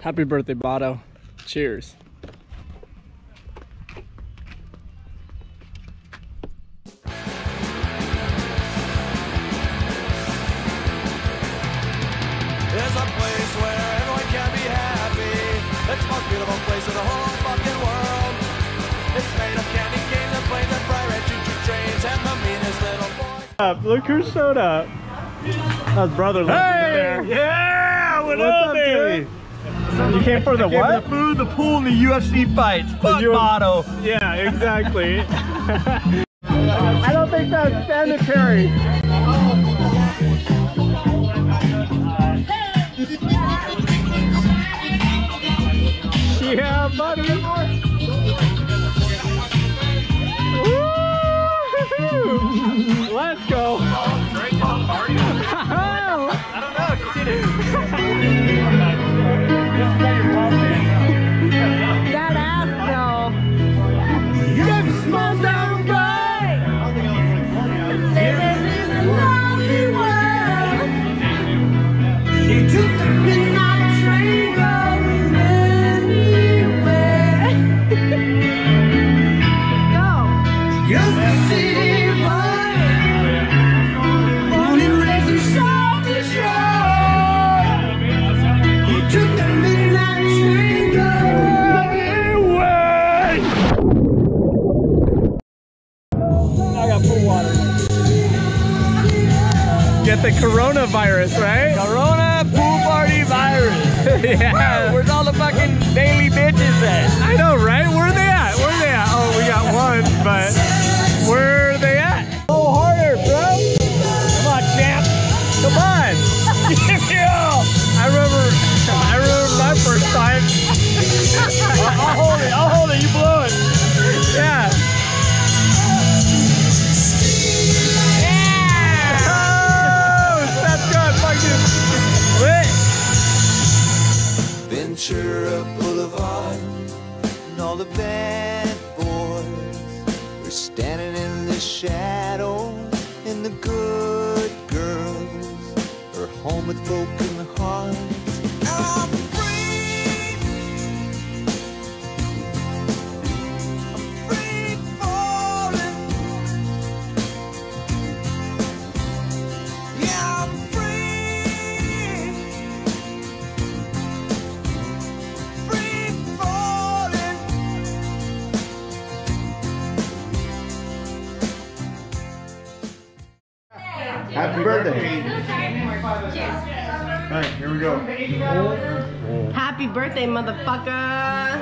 Happy birthday, Bado. Cheers. There's a place where everyone can be happy. It's the most beautiful place in the whole fucking world. It's made of candy canes and planes and bright red choo-choo trains and the meanest little boys. Look who showed up. That's brother. Hey! Yeah! What up, baby? You came for the what? The food, the pool, and the UFC fights. Fuck Bado. Yeah, exactly. I don't think that's sanitary. Yeah, buddy. Woo! Let's go. I don't know, you did it. That ass though. You got the small down guy. Living in a lonely world. You took the midnight train going anywhere. Go. Just a city boy. Born and raised in South Detroit. You took the midnight train going anywhere. I got pool water. Get the coronavirus, right? Corona pool party virus. Yeah. Where's all the fucking daily bitches at? I know, right? Where are they at? Where are they at? Oh, we got one, but where are they at? Go harder, bro. Come on, champ. Come on. Give me all. I remember my first time. I'll hold it. You blow it. Yeah. Oh, that's good. Fucking lit. Ventura Boulevard and all the bad boys were standing in the shadows, and the good girls are home with broken hearts. I'm free. I'm free falling. Yeah, I'm free. Free falling. Happy birthday. All right, here we go. Happy birthday, motherfucker.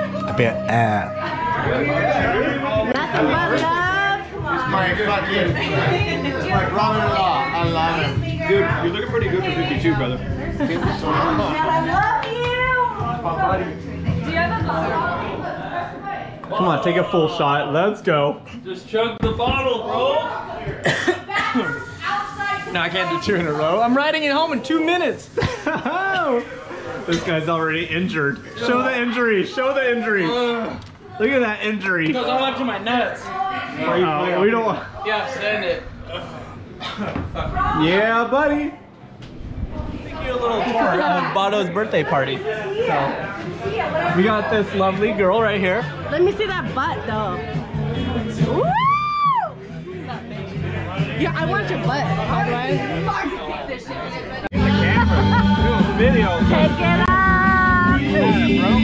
Nothing but love. It's my fucking, it's my brother-in-law. I love him. Dude, you're looking pretty good for 52, brother. Thank you so much. I love you. Do you have a bottle? Come on, take a full shot. Let's go. Just chug the bottle, bro. No, I can't do 2 in a row. I'm riding it home in 2 minutes. This guy's already injured. Show the injury. Show the injury. Look at that injury. Goes all up to my nuts. Oh, we don't want. Yeah, send it. Yeah, buddy. A little tour of Bado's birthday party. So, we got this lovely girl right here. Let me see that butt though. Woo! Yeah, I want your butt. How do I? The camera. Doing video. Take it off. Yeah, bro.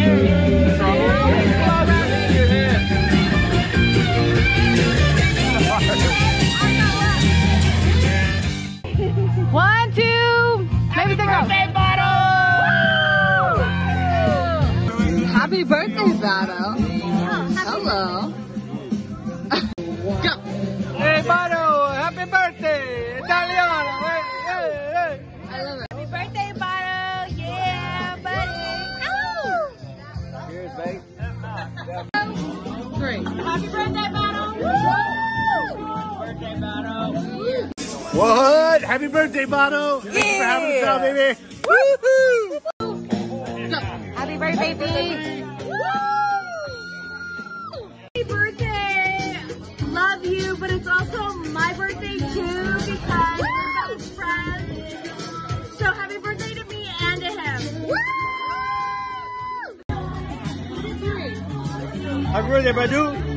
One, two, maybe take off. Happy birthday, Bado. Hello. Go. Hey, Bado, happy birthday, Italiano. Hey, hey, hey. I love it. Happy birthday, Bado. Yeah, buddy. Cheers, babe. 3. Happy birthday, Bado. Birthday, Bado. What? Happy birthday, Bado. Thanks for having us out, baby. Woohoo! Happy birthday, B. Happy birthday. Love you, but it's also my birthday too because we're best friends. So happy birthday to me and to him. Happy birthday, Bado.